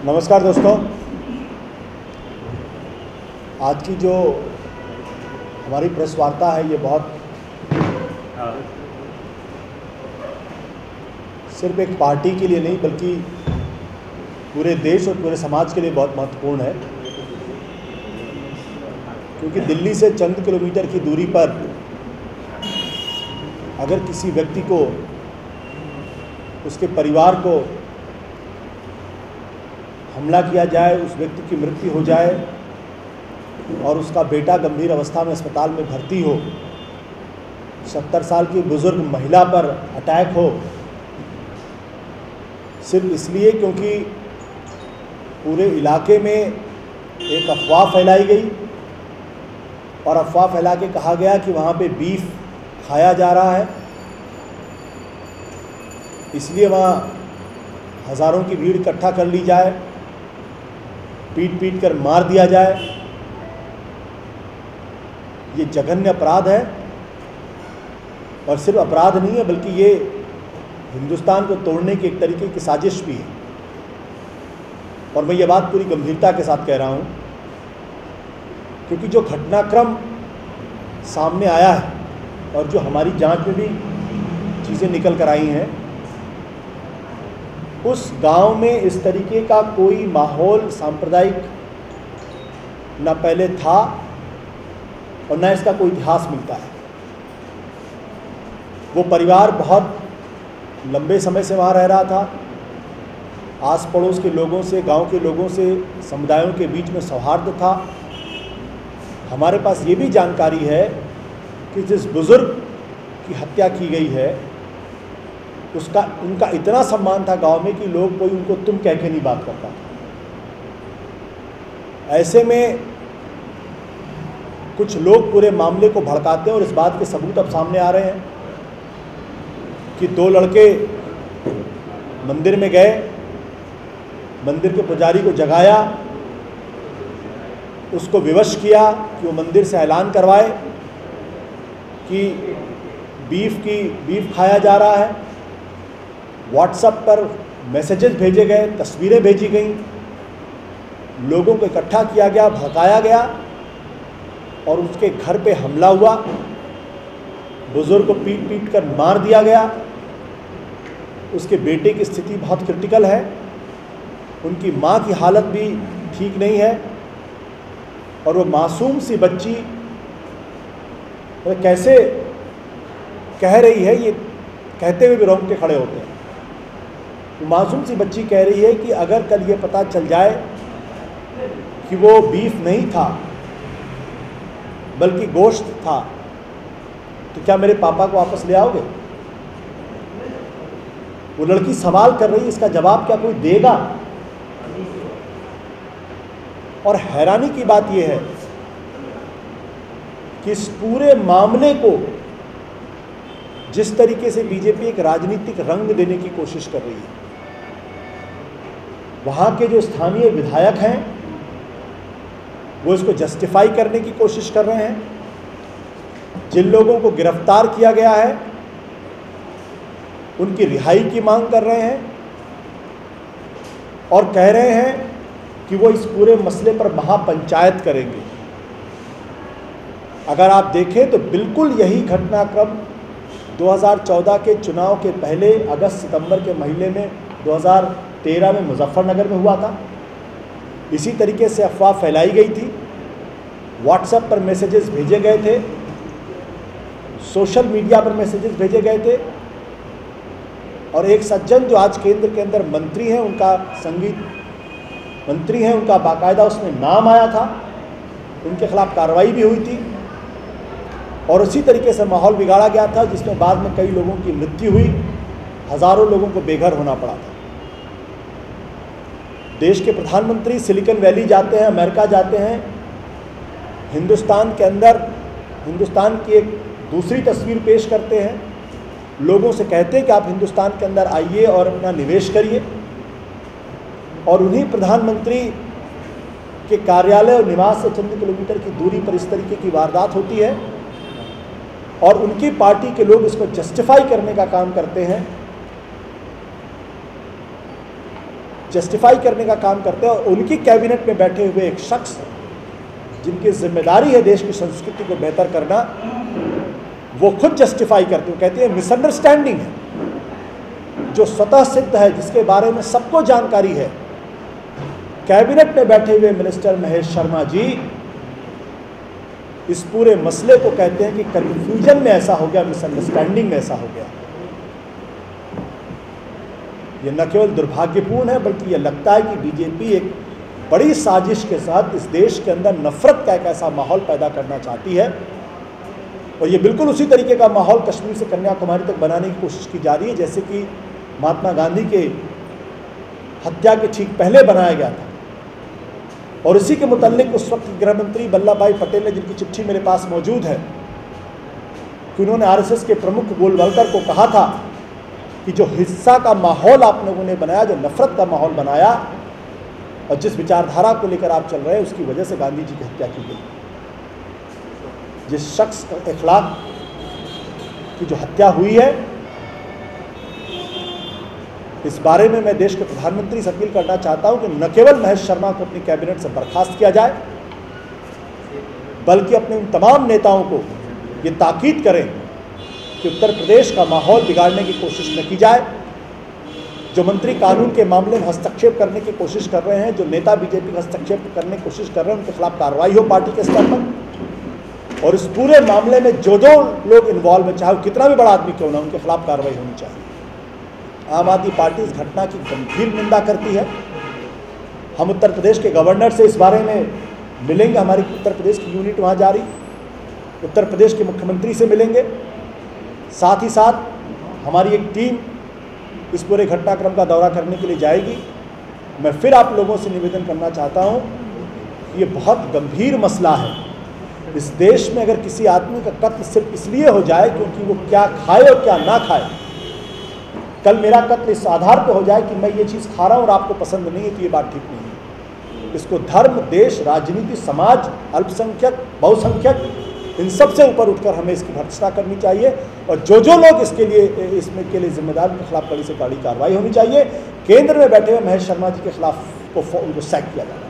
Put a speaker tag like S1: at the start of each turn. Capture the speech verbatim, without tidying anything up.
S1: नमस्कार दोस्तों, आज की जो हमारी प्रेस वार्ता है ये बहुत सिर्फ एक पार्टी के लिए नहीं बल्कि पूरे देश और पूरे समाज के लिए बहुत महत्वपूर्ण है, क्योंकि दिल्ली से चंद किलोमीटर की दूरी पर अगर किसी व्यक्ति को, उसके परिवार को हमला किया जाए, उस व्यक्ति की मृत्यु हो जाए और उसका बेटा गंभीर अवस्था में अस्पताल में भर्ती हो, सत्तर साल की बुजुर्ग महिला पर अटैक हो, सिर्फ इसलिए क्योंकि पूरे इलाके में एक अफवाह फैलाई गई और अफवाह फैला के कहा गया कि वहाँ पे बीफ खाया जा रहा है, इसलिए वहाँ हज़ारों की भीड़ इकट्ठा कर ली जाए, पीट पीट कर मार दिया जाए। ये जघन्य अपराध है और सिर्फ अपराध नहीं है बल्कि ये हिंदुस्तान को तोड़ने की एक तरीके की साजिश भी है। और मैं ये बात पूरी गंभीरता के साथ कह रहा हूँ क्योंकि जो घटनाक्रम सामने आया है और जो हमारी जांच में भी चीज़ें निकल कर आई हैं, उस गांव में इस तरीके का कोई माहौल सांप्रदायिक न पहले था और न इसका कोई इतिहास मिलता है। वो परिवार बहुत लंबे समय से वहाँ रह रहा था, आस पड़ोस के लोगों से, गांव के लोगों से, समुदायों के बीच में सौहार्द था। हमारे पास ये भी जानकारी है कि जिस बुज़ुर्ग की हत्या की गई है उसका उनका इतना सम्मान था गांव में कि लोग कोई उनको तुम कह के नहीं बात करता था। ऐसे में कुछ लोग पूरे मामले को भड़काते हैं और इस बात के सबूत अब सामने आ रहे हैं कि दो लड़के मंदिर में गए, मंदिर के पुजारी को जगाया, उसको विवश किया कि वो मंदिर से ऐलान करवाए कि बीफ की बीफ खाया जा रहा है। व्हाट्सएप पर मैसेजेस भेजे गए, तस्वीरें भेजी गईं, लोगों को इकट्ठा किया गया, भड़काया गया और उसके घर पे हमला हुआ, बुजुर्ग को पीट पीट कर मार दिया गया। उसके बेटे की स्थिति बहुत क्रिटिकल है, उनकी माँ की हालत भी ठीक नहीं है और वो मासूम सी बच्ची कैसे कह रही है, ये कहते हुए भी रोंगटे खड़े होते हैं। तो मासूम सी बच्ची कह रही है कि अगर कल ये पता चल जाए कि वो बीफ नहीं था बल्कि गोश्त था तो क्या मेरे पापा को वापस ले आओगे? वो लड़की सवाल कर रही है, इसका जवाब क्या कोई देगा? और हैरानी की बात यह है कि इस पूरे मामले को जिस तरीके से बीजेपी एक राजनीतिक रंग देने की कोशिश कर रही है, वहाँ के जो स्थानीय विधायक हैं वो इसको जस्टिफाई करने की कोशिश कर रहे हैं। जिन लोगों को गिरफ्तार किया गया है उनकी रिहाई की मांग कर रहे हैं और कह रहे हैं कि वो इस पूरे मसले पर महापंचायत करेंगे। अगर आप देखें तो बिल्कुल यही घटनाक्रम दो हज़ार चौदह के चुनाव के पहले अगस्त सितंबर के महीने में दो हज़ार तेरह में मुजफ्फरनगर में हुआ था। इसी तरीके से अफवाह फैलाई गई थी, व्हाट्सएप पर मैसेजेस भेजे गए थे, सोशल मीडिया पर मैसेजेस भेजे गए थे और एक सज्जन जो आज केंद्र के अंदर मंत्री हैं, उनका संगीत मंत्री हैं, उनका बाकायदा उसमें नाम आया था, उनके खिलाफ कार्रवाई भी हुई थी और उसी तरीके से माहौल बिगाड़ा गया था जिसमें बाद में कई लोगों की मृत्यु हुई, हज़ारों लोगों को बेघर होना पड़ा था। देश के प्रधानमंत्री सिलिकॉन वैली जाते हैं, अमेरिका जाते हैं, हिंदुस्तान के अंदर हिंदुस्तान की एक दूसरी तस्वीर पेश करते हैं, लोगों से कहते हैं कि आप हिंदुस्तान के अंदर आइए और अपना निवेश करिए और उन्हीं प्रधानमंत्री के कार्यालय और निवास से चंद किलोमीटर की दूरी पर इस तरीके की वारदात होती है और उनकी पार्टी के लोग इसको जस्टिफाई करने का काम करते हैं। जस्टिफाई करने का काम करते हैं, और उनकी कैबिनेट में बैठे हुए एक शख्स जिनकी जिम्मेदारी है देश की संस्कृति को बेहतर करना, वो खुद जस्टिफाई करते हैं, कहते हैं मिसअंडरस्टैंडिंग है जो स्वतः सिद्ध है, जिसके बारे में सबको जानकारी है। कैबिनेट में बैठे हुए मिनिस्टर महेश शर्मा जी इस पूरे मसले को कहते हैं कि कन्फ्यूजन में ऐसा हो गया, मिसअंडरस्टैंडिंग में ऐसा हो गया। ये न केवल दुर्भाग्यपूर्ण है, बल्कि ये लगता है कि बीजेपी एक बड़ी साजिश के साथ इस देश के अंदर नफरत का एक ऐसा माहौल पैदा करना चाहती है, और ये बिल्कुल उसी तरीके का माहौल कश्मीर से कन्याकुमारी तक बनाने की कोशिश की जा रही है जैसे कि महात्मा गांधी के हत्या के ठीक पहले बनाया गया था। और इसी के मुताल्लिक उस वक्त गृह मंत्री वल्लभ भाई पटेल ने, जिनकी चिट्ठी मेरे पास मौजूद है, कि उन्होंने आरएसएस के प्रमुख गोलवलकर को कहा था कि जो हिंसा का माहौल आप लोगों ने बनाया, जो नफरत का माहौल बनाया और जिस विचारधारा को लेकर आप चल रहे हैं, उसकी वजह से गांधी जी की हत्या की गई। जिस शख्स के इखलाक की जो हत्या हुई है, इस बारे में मैं देश के प्रधानमंत्री से अपील करना चाहता हूं कि न केवल महेश शर्मा को अपनी कैबिनेट से बर्खास्त किया जाए, बल्कि अपने उन तमाम नेताओं को ये ताकीद करें कि उत्तर प्रदेश का माहौल बिगाड़ने की कोशिश न की जाए। जो मंत्री कानून के मामले में हस्तक्षेप करने की कोशिश कर रहे हैं, जो नेता बीजेपी का हस्तक्षेप करने की कोशिश कर रहे हैं, उनके खिलाफ कार्रवाई हो पार्टी के स्तर पर, और इस पूरे मामले में जो जो लोग इन्वॉल्व हैं, चाहे वो कितना भी बड़ा आदमी क्यों ना, उनके खिलाफ कार्रवाई होनी चाहिए। आम आदमी पार्टी इस घटना की गंभीर निंदा करती है। हम उत्तर प्रदेश के गवर्नर से इस बारे में मिलेंगे, हमारी उत्तर प्रदेश की यूनिट वहाँ जा रही, उत्तर प्रदेश के मुख्यमंत्री से मिलेंगे, साथ ही साथ हमारी एक टीम इस पूरे घटनाक्रम का दौरा करने के लिए जाएगी। मैं फिर आप लोगों से निवेदन करना चाहता हूँ, ये बहुत गंभीर मसला है। इस देश में अगर किसी आदमी का कत्ल सिर्फ इसलिए हो जाए क्योंकि वो क्या खाए और क्या ना खाए, कल मेरा कत्ल इस आधार पर हो जाए कि मैं ये चीज़ खा रहा हूँ और आपको पसंद नहीं है, तो ये बात ठीक नहीं है। इसको धर्म, देश, राजनीति, समाज, अल्पसंख्यक, बहुसंख्यक, इन सब से ऊपर उठकर हमें इसकी भर्त्सना करनी चाहिए, और जो जो लोग इसके लिए इसमें के लिए जिम्मेदार, उनके खिलाफ कड़ी से कड़ी कार्रवाई होनी चाहिए। केंद्र में बैठे हुए महेश शर्मा जी के खिलाफ को उनको सैक किया जाए।